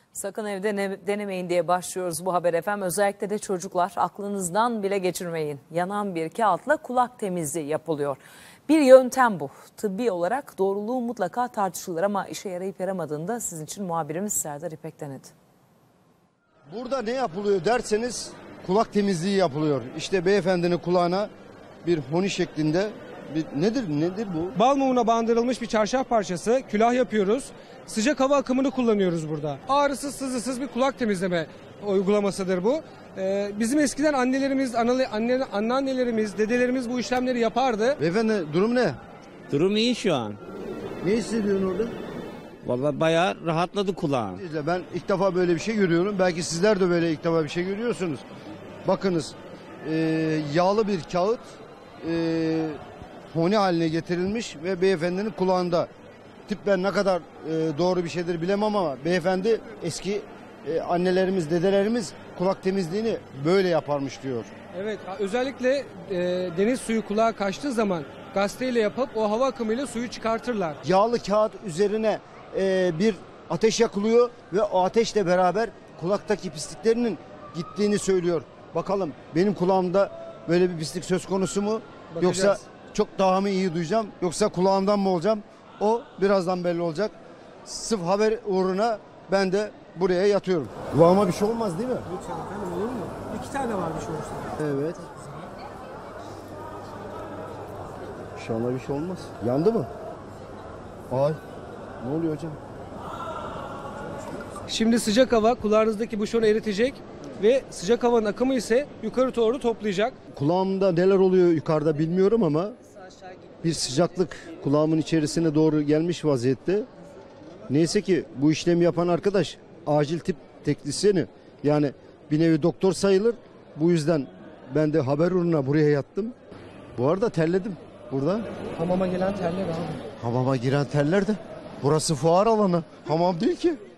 Sakın evde denemeyin diye başlıyoruz bu haber efendim. Özellikle de çocuklar, aklınızdan bile geçirmeyin. Yanan bir kağıtla kulak temizliği yapılıyor. Bir yöntem bu. Tıbbi olarak doğruluğu mutlaka tartışılır ama işe yarayıp yaramadığını da sizin için muhabirimiz Serdar İpek denedi. Burada ne yapılıyor derseniz kulak temizliği yapılıyor. İşte beyefendinin kulağına bir honi şeklinde nedir bu? Bal mumuna bandırılmış bir çarşaf parçası, külah yapıyoruz. Sıcak hava akımını kullanıyoruz burada. Ağrısız, sızısız bir kulak temizleme uygulamasıdır bu. Bizim eskiden anneannelerimiz, dedelerimiz bu işlemleri yapardı. Beyefendi durum ne? Durum iyi şu an. Ne hissediyorsun orada? Vallahi bayağı rahatladı kulağım. Ben ilk defa böyle bir şey görüyorum. Belki sizler de böyle ilk defa bir şey görüyorsunuz. Bakınız yağlı bir kağıt honi haline getirilmiş ve beyefendinin kulağında. Tıbben ne kadar doğru bir şeydir bilemem ama beyefendi eski annelerimiz, dedelerimiz kulak temizliğini böyle yaparmış diyor. Evet, özellikle deniz suyu kulağa kaçtığı zaman gazeteyle yapıp o hava akımıyla suyu çıkartırlar. Yağlı kağıt üzerine bir ateş yakılıyor ve o ateşle beraber kulaktaki pisliklerinin gittiğini söylüyor. Bakalım benim kulağımda böyle bir pislik söz konusu mu? Bakacağız. Yoksa çok daha mı iyi duyacağım? Yoksa kulağımdan mı olacağım? O birazdan belli olacak. Sırf haber uğruna ben de buraya yatıyorum. Kulağıma bir şey olmaz değil mi? Lütfen efendim, olur mu? 2 tane var bir şey olursa. Evet. İnşallah bir şey olmaz. Yandı mı? Ay. Ne oluyor hocam? Şimdi sıcak hava kulağınızdaki buşonu eritecek ve sıcak havanın akımı ise yukarı doğru toplayacak. Kulağımda neler oluyor yukarıda bilmiyorum ama bir sıcaklık kulağımın içerisine doğru gelmiş vaziyette. Neyse ki bu işlemi yapan arkadaş acil tıp teknisyeni, yani bir nevi doktor sayılır. Bu yüzden ben de haber uğruna buraya yattım. Bu arada terledim burada. Hamama gelen terler abi. Hamama giren terler de burası fuar alanı. Hamam değil ki.